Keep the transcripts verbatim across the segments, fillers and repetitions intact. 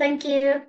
Thank you.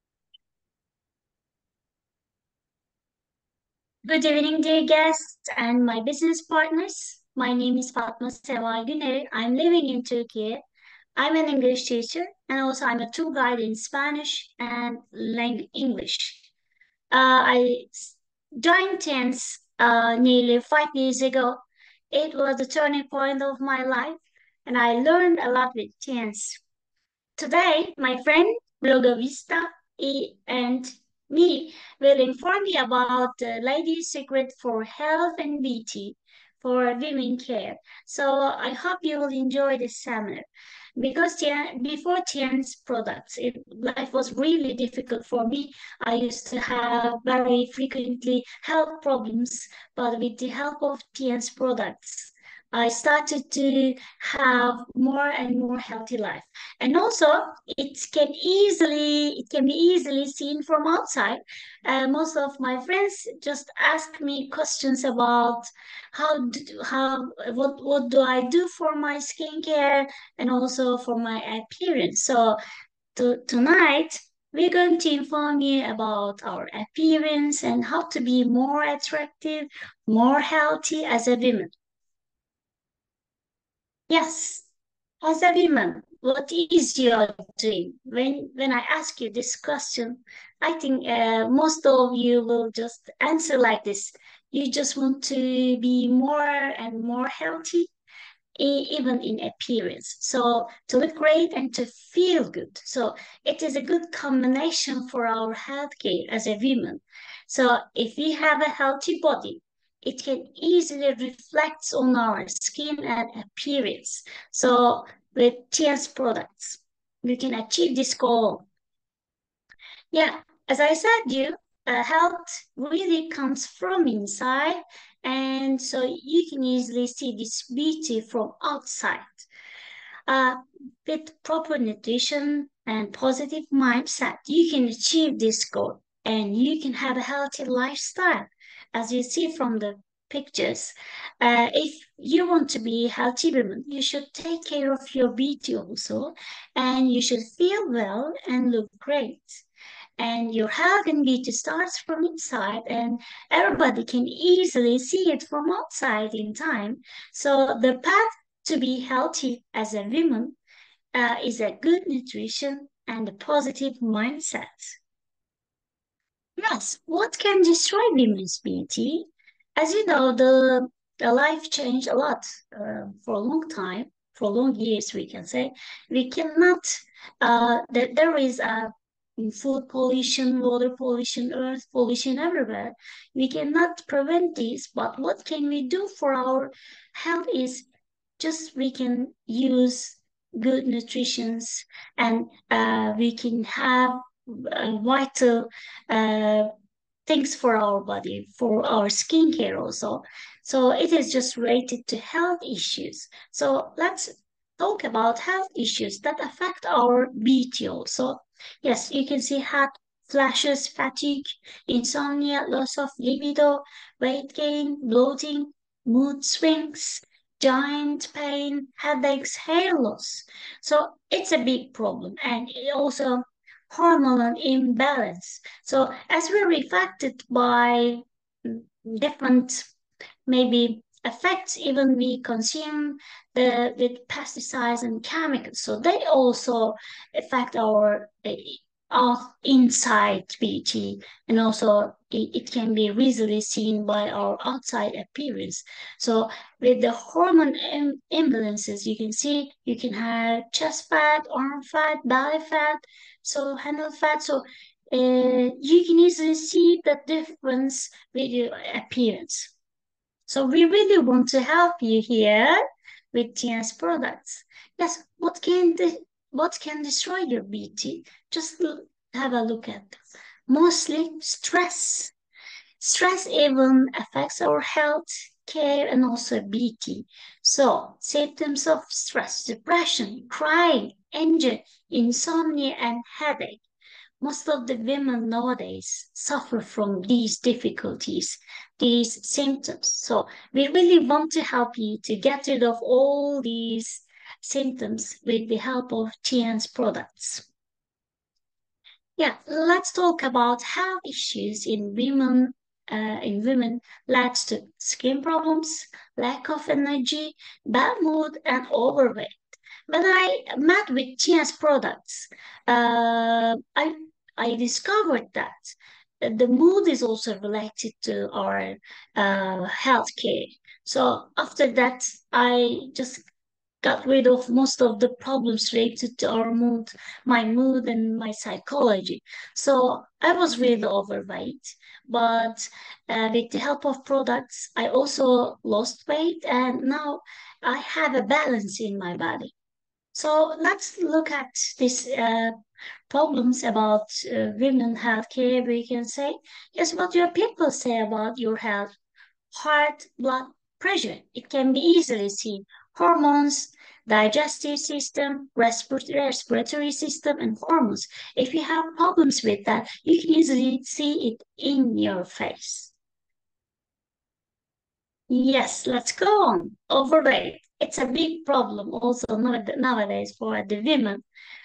Good evening, dear guests and my business partners. My name is Fatma Seva Güner. I'm living in Turkey. I'm an English teacher and also I'm a tour guide in Spanish and lang- English. Uh, I s- joined TENS uh, nearly five years ago. It was the turning point of my life and I learned a lot with TENS. Today, my friend Blogovista e- and me will inform you about the lady's secret for health and beauty for women care. So I hope you will enjoy this seminar because Tian, before Tian's products, it, life was really difficult for me. I used to have very frequently health problems, but with the help of Tian's products, I started to have more and more healthy life. And also, it can easily it can be easily seen from outside. Uh, most of my friends just ask me questions about how do, how what what do I do for my skincare and also for my appearance. So to, tonight we're going to inform you about our appearance and how to be more attractive, more healthy as a woman. Yes, as a woman, what is your dream? When when I ask you this question, I think uh, most of you will just answer like this. You just want to be more and more healthy, e- even in appearance. So to look great and to feel good. So it is a good combination for our healthcare as a woman. So if we have a healthy body, it can easily reflect on our skin and appearance. So with T S products, we can achieve this goal. Yeah, as I said, you uh, health really comes from inside, and so you can easily see this beauty from outside. Uh, with proper nutrition and positive mindset, you can achieve this goal, and you can have a healthy lifestyle, as you see from the pictures. Uh, if you want to be a healthy woman, you should take care of your beauty also, and you should feel well and look great and your health and beauty starts from inside and everybody can easily see it from outside in time. So the path to be healthy as a woman uh, is a good nutrition and a positive mindset. Yes, what can destroy women's beauty? As you know, the, the life changed a lot uh, for a long time, for long years, we can say. We cannot, uh, there, there is a food pollution, water pollution, earth pollution everywhere. We cannot prevent this, but what can we do for our health is just we can use good nutritions and uh, we can have uh, vital uh, things for our body, for our skincare also. So it is just related to health issues. So let's talk about health issues that affect our beauty also. Yes, you can see hot flashes, fatigue, insomnia, loss of libido, weight gain, bloating, mood swings, joint pain, headaches, hair loss. So it's a big problem. And it also hormonal imbalance. So as we're affected by different maybe effects, even we consume the with pesticides and chemicals, so they also affect our uh, our inside beauty, and also it, it can be easily seen by our outside appearance. So with the hormone Im- imbalances, you can see you can have chest fat, arm fat, belly fat, so handle fat. So uh, you can easily see the difference with your appearance. So we really want to help you here with T S products. Yes, what can the what can destroy your beauty? Just l- have a look at them. Mostly stress. Stress even affects our health, care, and also beauty. So symptoms of stress, depression, crying, anger, insomnia, and headache. Most of the women nowadays suffer from these difficulties, these symptoms. So we really want to help you to get rid of all these symptoms with the help of T N's products. Yeah, let's talk about health issues in women. Uh, in women, leads to skin problems, lack of energy, bad mood, and overweight. When I met with Tia's products, uh, I I discovered that the mood is also related to our uh, health care. So after that, I just got rid of most of the problems related to our mood, my mood and my psychology. So I was really overweight, but uh, with the help of products, I also lost weight and now I have a balance in my body. So let's look at these uh, problems about uh, women healthcare. We can say, yes, what your people say about your health, heart, blood pressure. It can be easily seen. Hormones, digestive system, respir- respiratory system, and hormones. If you have problems with that, you can easily see it in your face. Yes, let's go on. Overweight. It's a big problem also nowad- nowadays for the women.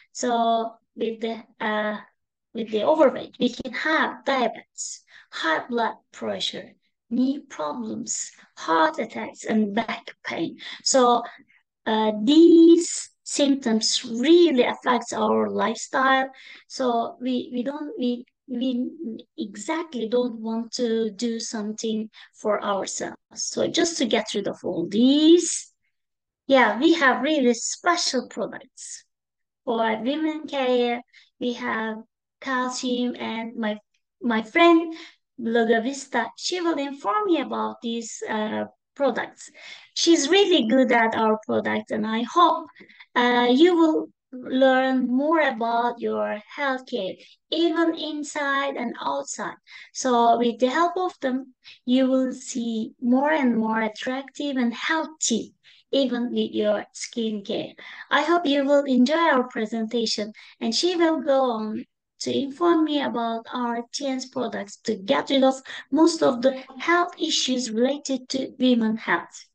So with the uh, with the overweight, we can have diabetes, high blood pressure, knee problems, heart attacks, and back pain. So uh, these symptoms really affects our lifestyle. So we we don't we we exactly don't want to do something for ourselves. So just to get rid of all these, yeah, we have really special products for women care. We have calcium, and my my friend Logavista, she will inform me about these uh, products. She's really good at our product, and I hope uh, you will learn more about your healthcare, even inside and outside. So, with the help of them, you will see more and more attractive and healthy, even with your skincare. I hope you will enjoy our presentation, and she will go on to inform me about our T N's products to get rid of most of the health issues related to women health.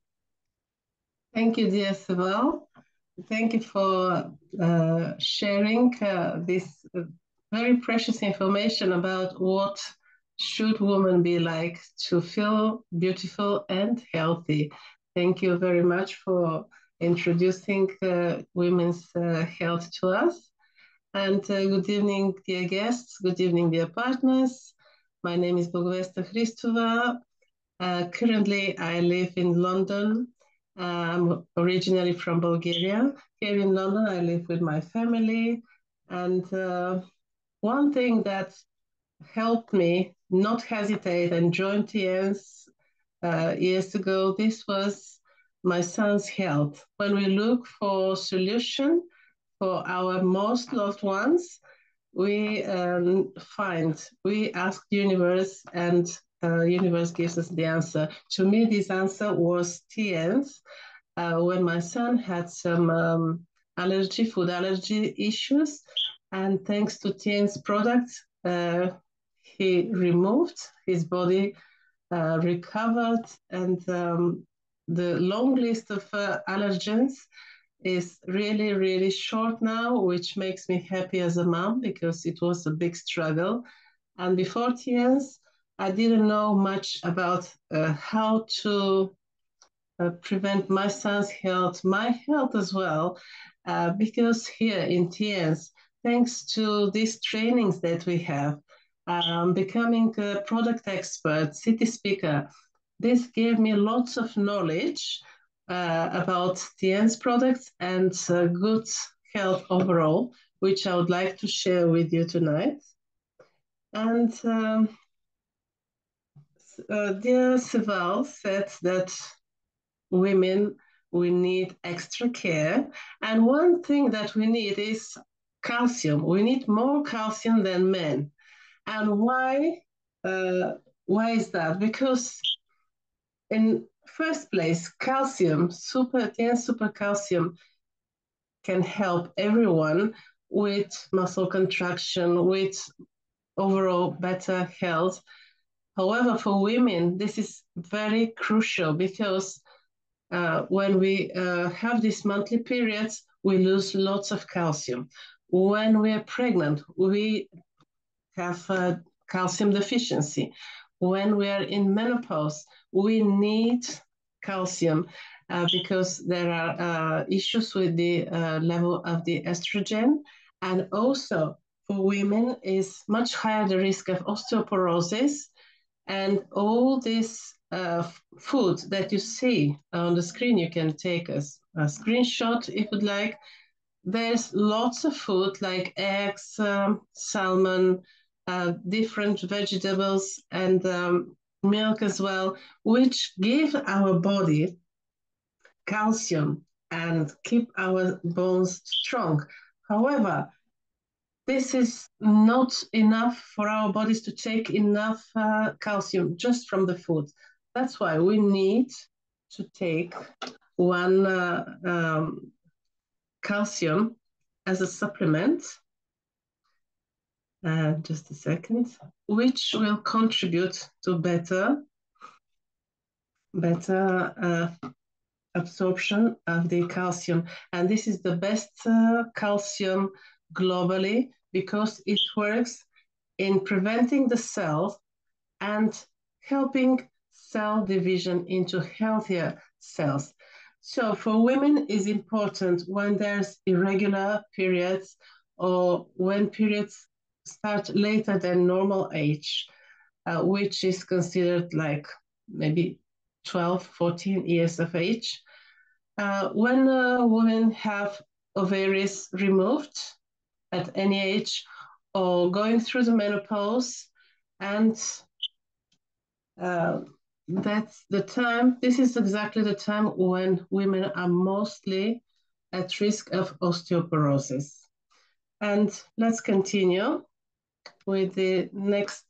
Thank you, dear Sewell. Thank you for uh, sharing uh, this uh, very precious information about what should women be like to feel beautiful and healthy. Thank you very much for introducing uh, women's uh, health to us. And uh, good evening, dear guests. Good evening, dear partners. My name is Bogvesta Hristova. Uh, currently, I live in London. I'm originally from Bulgaria. Here in London, I live with my family. And uh, one thing that helped me not hesitate and join T Ns uh, years ago, this was my son's health. When we look for solution for our most loved ones, we um, find, we ask universe, and uh, universe gives us the answer. To me, this answer was T Ns. Uh, when my son had some um, allergy, food allergy issues, and thanks to T N's products, uh, he removed, his body uh, recovered, and um, the long list of uh, allergens is really, really short now, which makes me happy as a mom because it was a big struggle. And before T Ns, I didn't know much about uh, how to uh, prevent my son's health, my health as well, uh, because here in T Ns, thanks to these trainings that we have, um, becoming a product expert, city speaker, this gave me lots of knowledge uh, about T N's products and uh, good health overall, which I would like to share with you tonight. And um, uh, dear Sival said that women, we need extra care. And one thing that we need is calcium. We need more calcium than men. And why? Uh, why is that? Because in first place, calcium, super ten super calcium can help everyone with muscle contraction, with overall better health. However, for women, this is very crucial because uh, when we uh, have these monthly periods, we lose lots of calcium. When we're pregnant, we have uh, calcium deficiency. When we are in menopause, we need calcium uh, because there are uh, issues with the uh, level of the estrogen, and also for women is much higher the risk of osteoporosis, and all this uh, food that you see on the screen. You can take a, a screenshot if you'd like. There's lots of food like eggs, um, salmon, uh, different vegetables, and um, milk as well, which give our body calcium and keep our bones strong. However, this is not enough for our bodies to take enough uh, calcium just from the food. That's why we need to take one uh, um, calcium as a supplement. Uh, just a second, which will contribute to better, better uh, absorption of the calcium. And this is the best uh, calcium globally because it works in preventing the cells and helping cell division into healthier cells. So for women is important when there's irregular periods or when periods start later than normal age, uh, which is considered like maybe twelve, fourteen years of age. Uh, when uh, women have ovaries removed at any age or going through the menopause, and uh, that's the time, this is exactly the time when women are mostly at risk of osteoporosis. And let's continue with the next,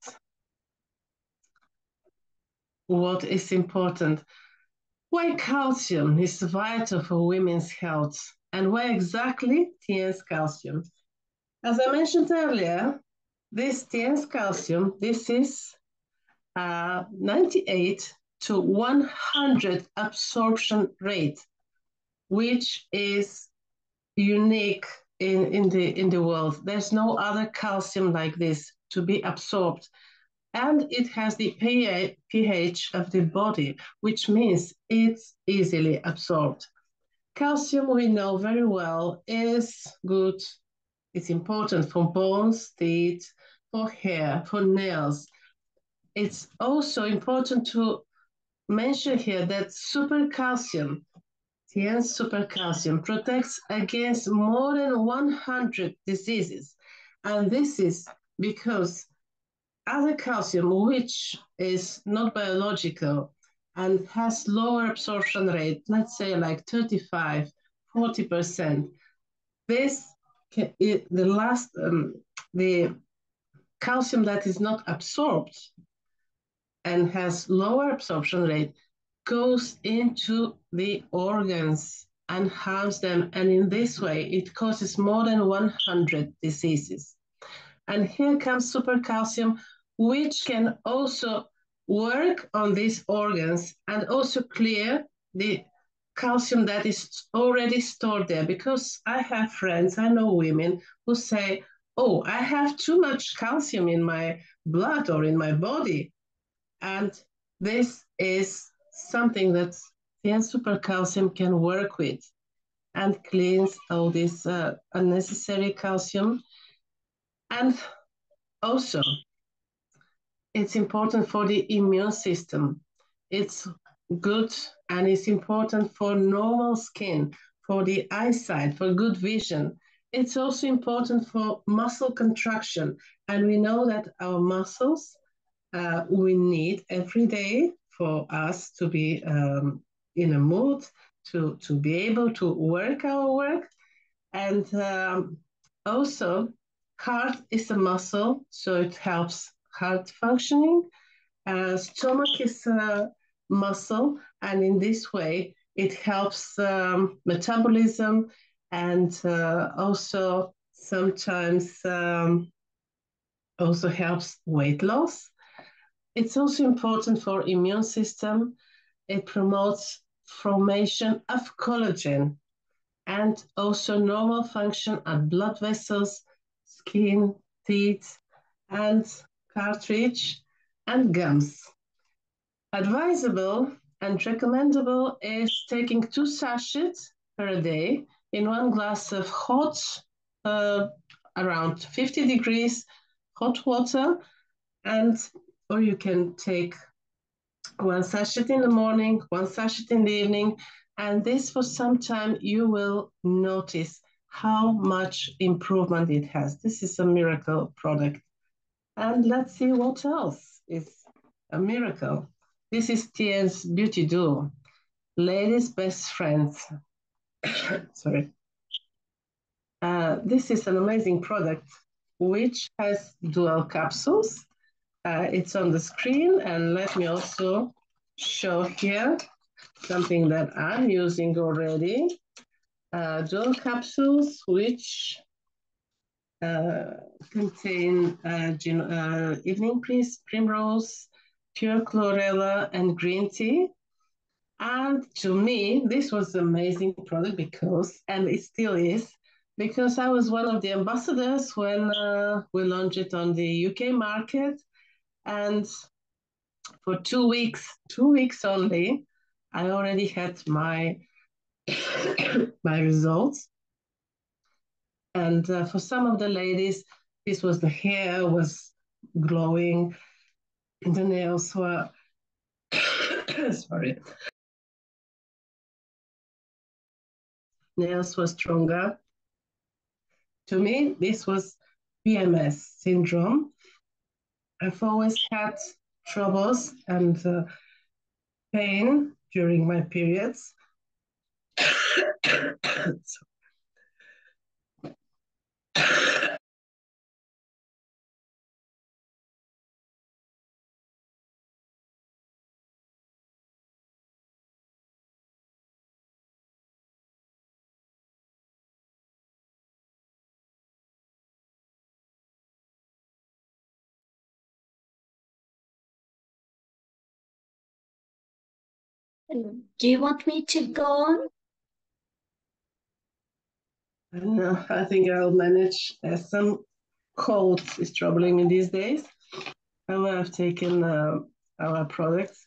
what is important. Why calcium is vital for women's health, and why exactly T N S calcium? As I mentioned earlier, this T N S calcium, this is uh, ninety-eight to one hundred absorption rate, which is unique in, in, the, in the world. There's no other calcium like this to be absorbed. And it has the pH of the body, which means it's easily absorbed. Calcium, we know very well, is good. It's important for bones, teeth, for hair, for nails. It's also important to mention here that super calcium, T N super calcium, protects against more than one hundred diseases. And this is because other calcium, which is not biological and has lower absorption rate, let's say like thirty-five, forty percent, this, can, it, the last, um, the calcium that is not absorbed and has lower absorption rate goes into the organs and harms them. And in this way, it causes more than one hundred diseases. And here comes super calcium, which can also work on these organs and also clear the calcium that is already stored there. Because I have friends, I know women who say, oh, I have too much calcium in my blood or in my body. And this is something that T N super calcium can work with and cleans all this uh, unnecessary calcium. And also, it's important for the immune system. It's good and it's important for normal skin, for the eyesight, for good vision. It's also important for muscle contraction. And we know that our muscles uh, we need every day for us to be um, in a mood, to, to be able to work our work. And um, also, heart is a muscle, so it helps heart functioning. Uh, stomach is a muscle, and in this way, it helps um, metabolism and uh, also sometimes um, also helps weight loss. It's also important for immune system. It promotes formation of collagen and also normal function of blood vessels, skin, teeth, and cartridge and gums. Advisable and recommendable is taking two sachets per day in one glass of hot, uh, around fifty degrees hot water, and or you can take one sachet in the morning, one sachet in the evening, and this for some time you will notice how much improvement it has. This is a miracle product. And let's see what else is a miracle. This is Tien's Beauty Duo, ladies' best friends. Sorry. Uh, this is an amazing product which has dual capsules. Uh, it's on the screen, and let me also show here something that I'm using already. Uh, dual capsules which uh, contain uh, uh, evening primrose, pure chlorella, and green tea. And to me, this was an amazing product because, and it still is, because I was one of the ambassadors when uh, we launched it on the U K market. And for two weeks, two weeks only, I already had my my results. And uh, for some of the ladies, this was the hair was glowing, the nails were sorry, nails were stronger. To me, this was P M S syndrome. I've always had troubles and uh, pain during my periods. Do you want me to go on? No, I think I'll manage. There's some cold is troubling me these days. However, I've taken uh, our products.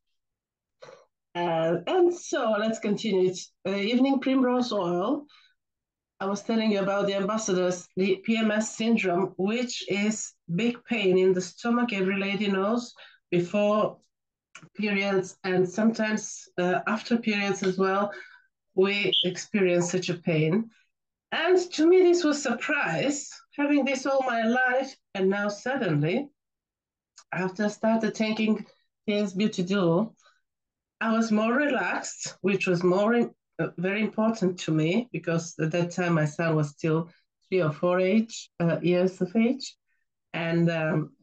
Uh, and so let's continue. It's uh, evening primrose oil. I was telling you about the ambassadors, the P M S syndrome, which is big pain in the stomach. Every lady knows before periods and sometimes uh, after periods as well, we experience such a pain. And to me, this was a surprise, having this all my life, and now suddenly, after I started taking Tien's Beauty Duo, I was more relaxed, which was more uh, very important to me because at that time my son was still three or four age uh, years of age, and um,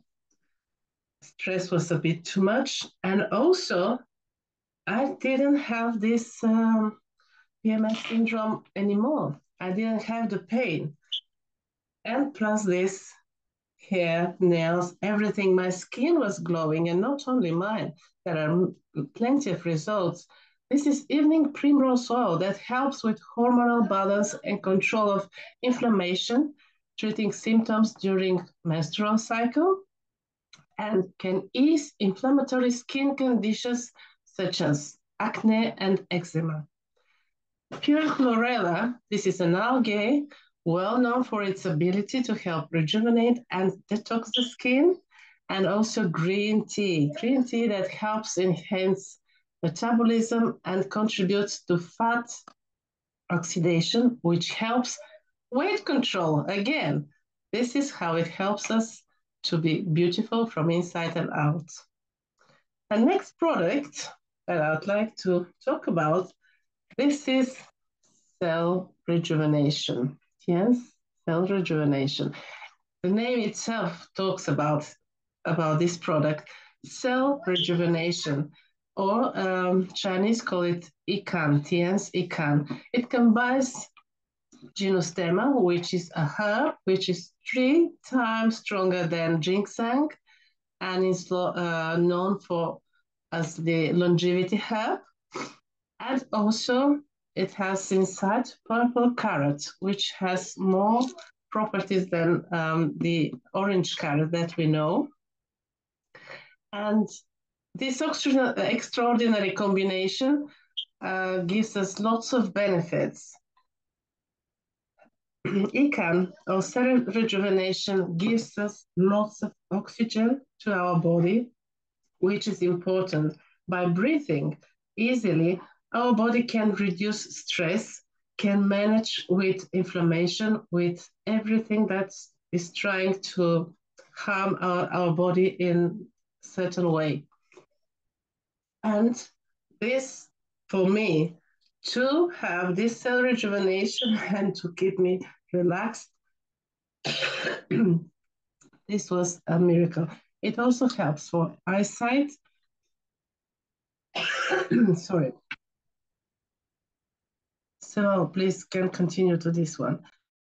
stress was a bit too much. And also, I didn't have this um, P M S syndrome anymore. I didn't have the pain. And plus this, hair, nails, everything, my skin was glowing, and not only mine. There are plenty of results. This is evening primrose oil that helps with hormonal balance and control of inflammation, treating symptoms during menstrual cycle, and can ease inflammatory skin conditions such as acne and eczema. Pure chlorella, this is an algae well known for its ability to help rejuvenate and detox the skin, and also green tea. Green tea that helps enhance metabolism and contributes to fat oxidation, which helps weight control. Again, this is how it helps us to be beautiful from inside and out. The next product that I'd like to talk about, this is cell rejuvenation. Yes, cell rejuvenation. The name itself talks about, about this product, cell rejuvenation, or um, Chinese call it Ikan, Tien's Ikan. It combines Gynostemma, which is a herb, which is three times stronger than ginseng, and is uh, known for as the longevity herb. And also it has inside purple carrot, which has more properties than um, the orange color that we know. And this extraordinary combination uh, gives us lots of benefits. E C A N, or cell rejuvenation, gives us lots of oxygen to our body, which is important. By breathing easily, our body can reduce stress, can manage with inflammation, with everything that is trying to harm our, our body in a certain way. And this, for me, to have this cell rejuvenation and to keep me relaxed, this was a miracle. It also helps for eyesight. Sorry. So please can continue to this one.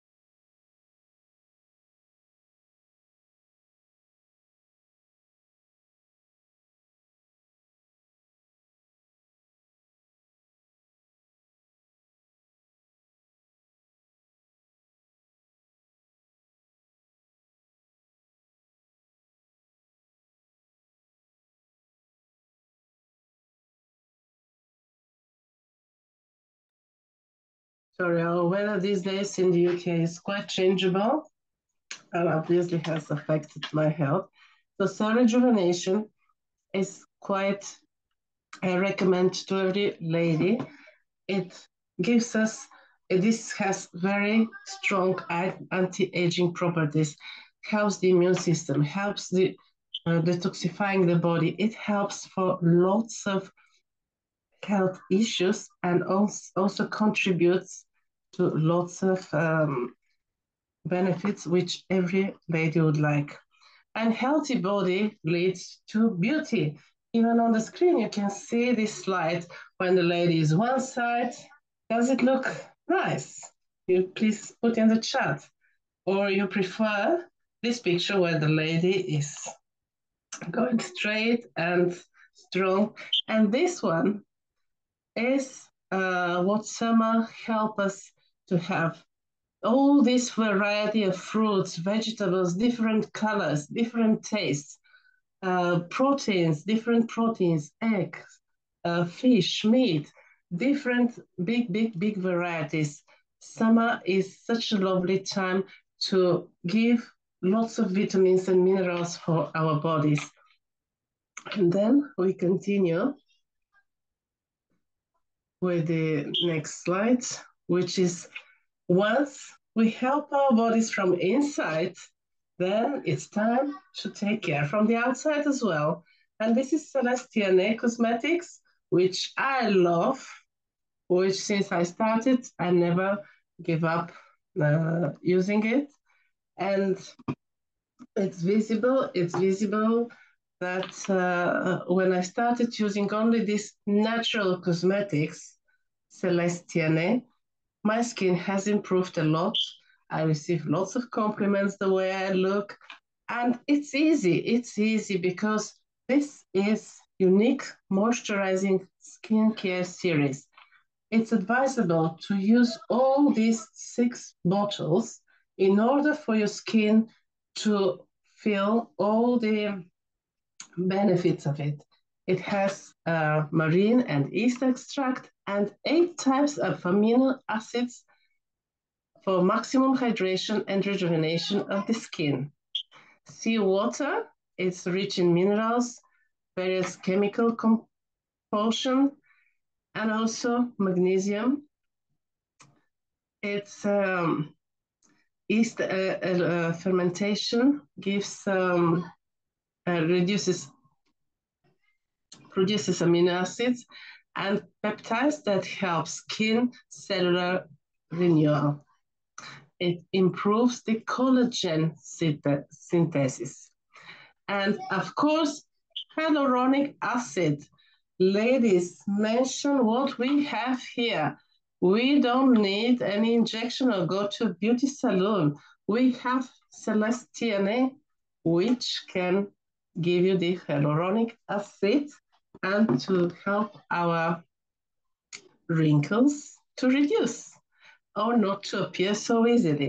Sorry, our weather these days in the U K is quite changeable and obviously has affected my health. So cell rejuvenation is quite, I recommend to every lady. It gives us, this has very strong anti-aging properties, helps the immune system, helps the uh, detoxifying the body. It helps for lots of health issues and also, also contributes to lots of um, benefits which every lady would like. And healthy body leads to beauty. Even on the screen, you can see this slide when the lady is one side. Does it look nice? You please put in the chat. Or you prefer this picture where the lady is going straight and strong. And this one is uh, what summer help us to have all this variety of fruits, vegetables, different colors, different tastes, uh, proteins, different proteins, eggs, uh, fish, meat, different big, big, big varieties. Summer is such a lovely time to give lots of vitamins and minerals for our bodies. And then we continue with the next slide, which is once we help our bodies from inside, then it's time to take care from the outside as well. And this is Celestiane Cosmetics, which I love, which since I started, I never give up uh, using it. And it's visible, it's visible that uh, when I started using only this natural cosmetics, Celestiane, my skin has improved a lot. I receive lots of compliments the way I look. And it's easy. It's easy because this is unique moisturizing skincare series. It's advisable to use all these six bottles in order for your skin to feel all the benefits of it. It has uh, marine and yeast extract and eight types of amino acids for maximum hydration and rejuvenation of the skin. Seawater is rich in minerals, various chemical compulsion, and also magnesium. It's um, yeast uh, uh, fermentation gives um, uh, reduces produces amino acids and peptides that help skin cellular renewal. It improves the collagen synthesis. And of course, hyaluronic acid. Ladies, mention what we have here. We don't need any injection or go to a beauty salon. We have Celestiane, which can give you the hyaluronic acid and to help our wrinkles to reduce or not to appear so easily.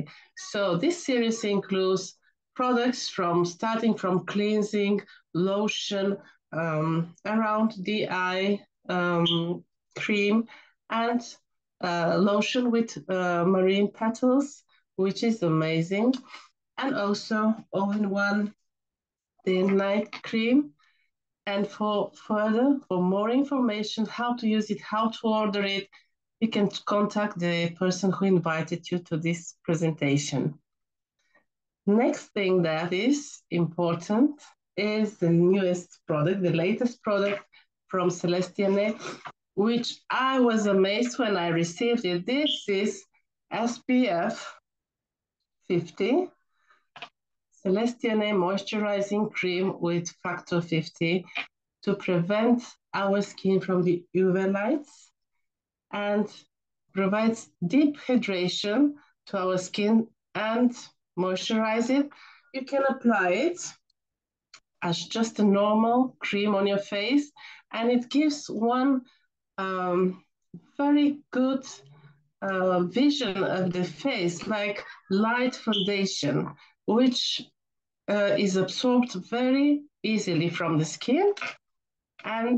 So this series includes products from starting from cleansing, lotion, um, around the eye, um, cream, and uh, lotion with uh, marine petals, which is amazing. And also all-in-one day and night cream. And for further, for more information, how to use it, how to order it, you can contact the person who invited you to this presentation. Next thing that is important is the newest product, the latest product from Celestiane, which I was amazed when I received it. This is S P F fifty, Celestiane Moisturizing Cream with Factor fifty to prevent our skin from the U V lights and provides deep hydration to our skin and moisturize it. You can apply it as just a normal cream on your face, and it gives one um, very good uh, vision of the face, like light foundation, which uh, is absorbed very easily from the skin, and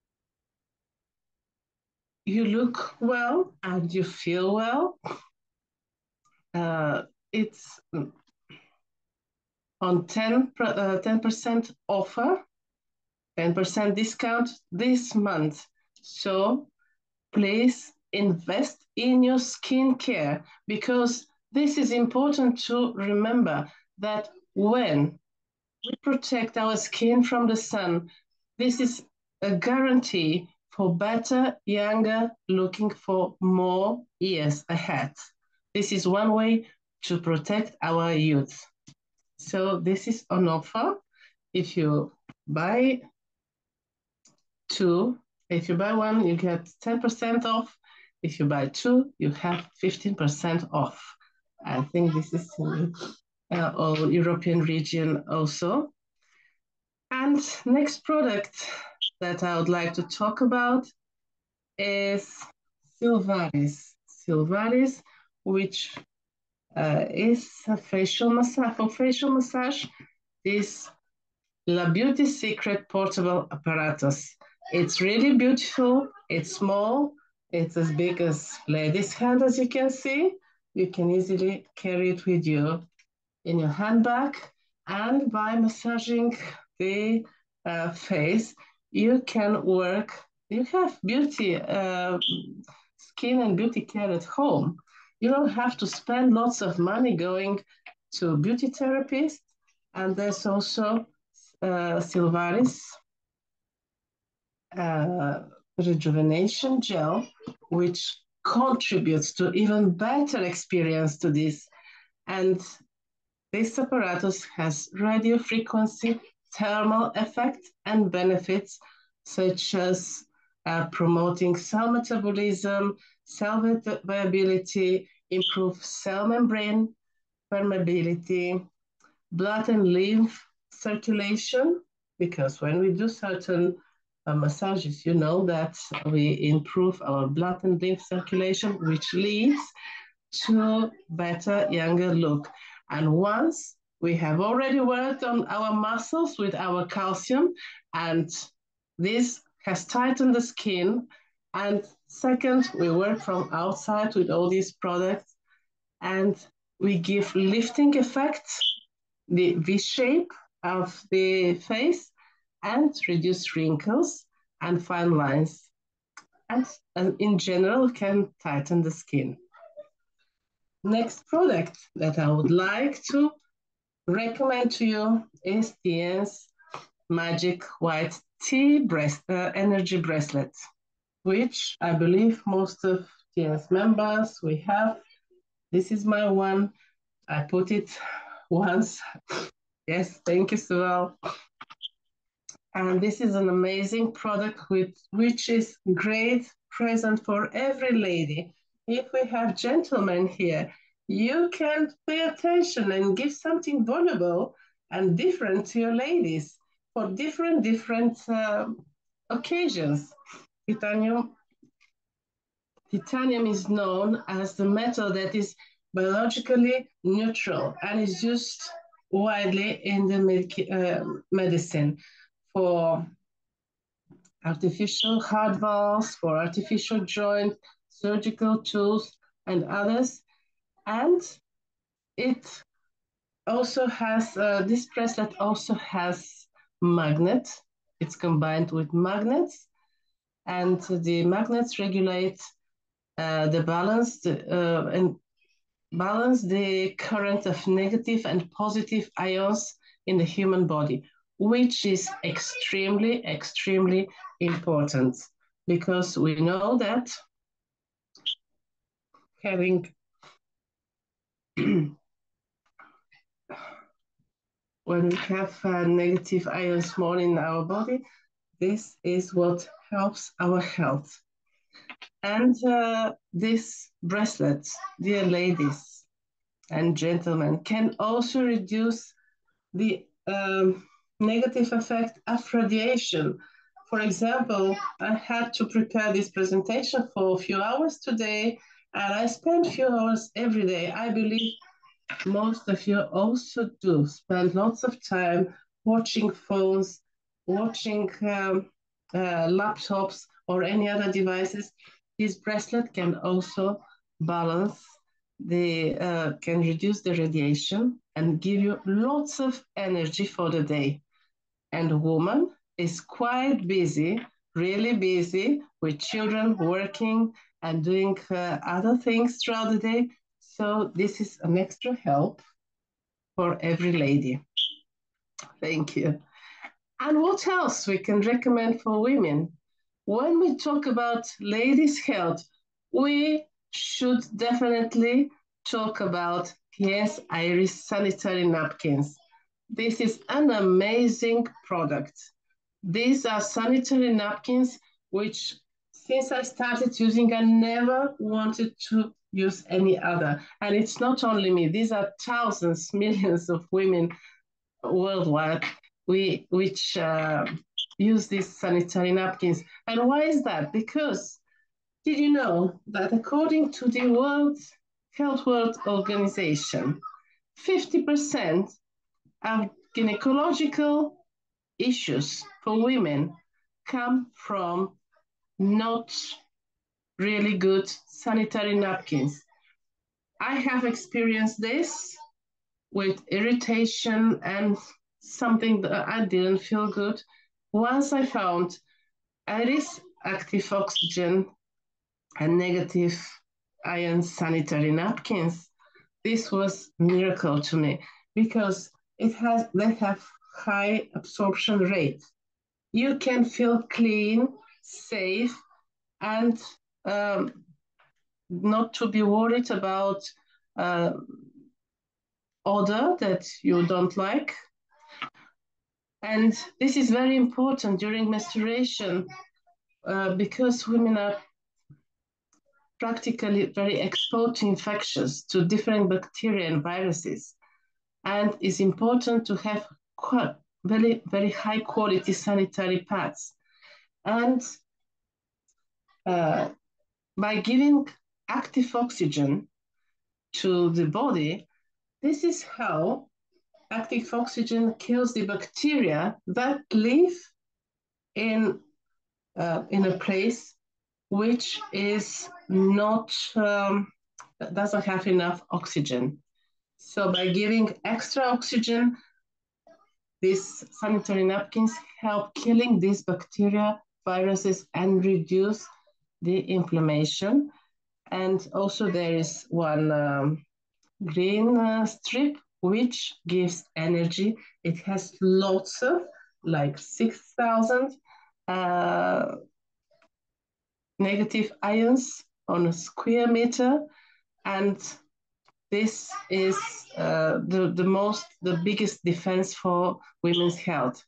you look well and you feel well. Uh, it's on ten percent offer, ten percent discount this month. So please invest in your skincare, because this is important to remember that when we protect our skin from the sun, this is a guarantee for better, younger, looking for more years ahead. This is one way to protect our youth. So this is on offer. If you buy two, if you buy one, you get ten percent off. If you buy two, you have fifteen percent off. I think this is in uh, all European region also. And next product that I would like to talk about is Sylvaris. Sylvaris, which uh, is a facial massage. For facial massage, this La Beauty Secret portable apparatus. It's really beautiful. It's small. It's as big as lady's hand, as you can see. You can easily carry it with you in your handbag. And by massaging the uh, face, you can work, you have beauty, uh, skin and beauty care at home. You don't have to spend lots of money going to beauty therapists. And there's also uh, Sylvaris uh, rejuvenation gel, which contributes to even better experience to this. And this apparatus has radio frequency, thermal effect, and benefits such as uh, promoting cell metabolism, cell viability, improve cell membrane permeability, blood and lymph circulation, because when we do certain uh, massages, you know that we improve our blood and lymph circulation, which leads to better, younger look. And once we have already worked on our muscles with our calcium, and this has tightened the skin. And second, we work from outside with all these products, and we give lifting effects, the V shape of the face, and reduce wrinkles and fine lines, and, and in general can tighten the skin. Next product that I would like to recommend to you is Tien's Magic White Tea breast, uh, Energy Bracelet, which I believe most of Tien's members we have. This is my one. I put it once. Yes, thank you, Sue. And this is an amazing product with, which is great present for every lady. If we have gentlemen here, you can pay attention and give something valuable and different to your ladies for different, different uh, occasions. Titanium, titanium is known as the metal that is biologically neutral and is used widely in the med- uh, medicine for artificial heart valves, for artificial joint, surgical tools, and others. And it also has, uh, this bracelet also has magnet. It's combined with magnets, and the magnets regulate uh, the balance uh, and balance the current of negative and positive ions in the human body, which is extremely, extremely important because we know that having when we have uh, negative ions more in our body, this is what helps our health. And uh, this bracelet, dear ladies and gentlemen, can also reduce the um, negative effect of radiation. For example, I had to prepare this presentation for a few hours today, and I spend a few hours every day. I believe most of you also do spend lots of time watching phones, watching um, uh, laptops, or any other devices. This bracelet can also balance the, uh, can reduce the radiation and give you lots of energy for the day. And a woman is quite busy, really busy with children working and doing uh, other things throughout the day. So this is an extra help for every lady. Thank you. And what else we can recommend for women? When we talk about ladies' health, we should definitely talk about Yes Iris sanitary napkins. This is an amazing product. These are sanitary napkins which, since I started using, I never wanted to use any other. And it's not only me, these are thousands, millions of women worldwide we, which uh, use these sanitary napkins. And why is that? Because did you know that according to the World Health World Organization, fifty percent of gynecological issues for women come from not really good sanitary napkins? I have experienced this with irritation and something that I didn't feel good. Once I found Iris Active Oxygen and negative ion sanitary napkins, this was a miracle to me because it has they have high absorption rate. You can feel clean, safe, and um, not to be worried about uh, odor that you don't like. And this is very important during menstruation uh, because women are practically very exposed to infections, to different bacteria and viruses. And it's important to have quite, very, very high quality sanitary pads. And uh, by giving active oxygen to the body, this is how active oxygen kills the bacteria that live in, uh, in a place which is not, um, doesn't have enough oxygen. So by giving extra oxygen, these sanitary napkins help killing these bacteria, viruses, and reduce the inflammation. And also there is one um, green uh, strip which gives energy. It has lots of, like six thousand uh, negative ions on a square meter, and this is uh, the, the most, the biggest defense for women's health.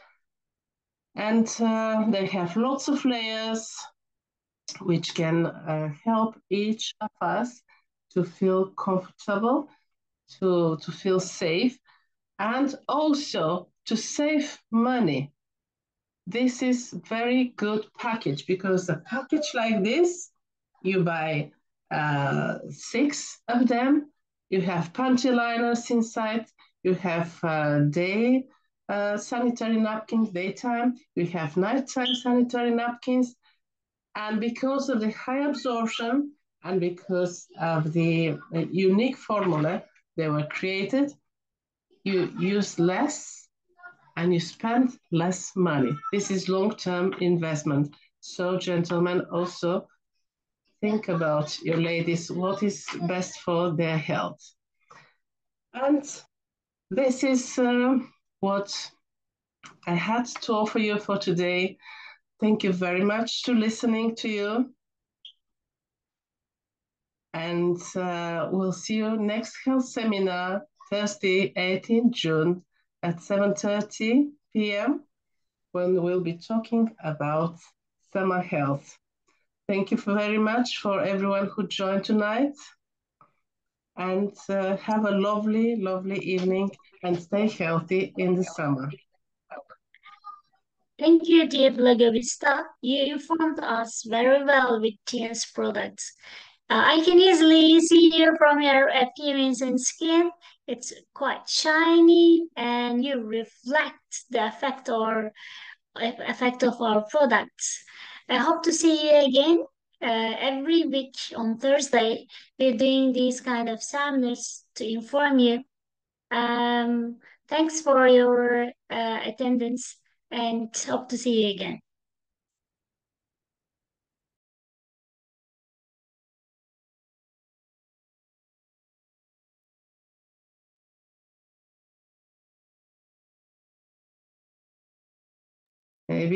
And uh, they have lots of layers which can uh, help each of us to feel comfortable, to, to feel safe, and also to save money. This is very good package because a package like this, you buy uh, six of them You have panty liners inside. You have uh, day uh, sanitary napkins, daytime. You have nighttime sanitary napkins. And because of the high absorption and because of the uh, unique formula they were created, you use less and you spend less money. This is long-term investment. So gentlemen, also think about your ladies, what is best for their health. And this is uh, what I had to offer you for today. Thank you very much to listening to you. And uh, we'll see you next health seminar, Thursday, eighteenth June at seven thirty p m when we'll be talking about summer health. Thank you very much for everyone who joined tonight. And uh, have a lovely, lovely evening and stay healthy in the summer. Thank you, dear Blogavista. You informed us very well with T N's products. Uh, I can easily see you from your appearance and skin. It's quite shiny and you reflect the effect or effect of our products. I hope to see you again uh, every week on Thursday. We're doing these kind of seminars to inform you. Um, thanks for your uh, attendance and hope to see you again. Maybe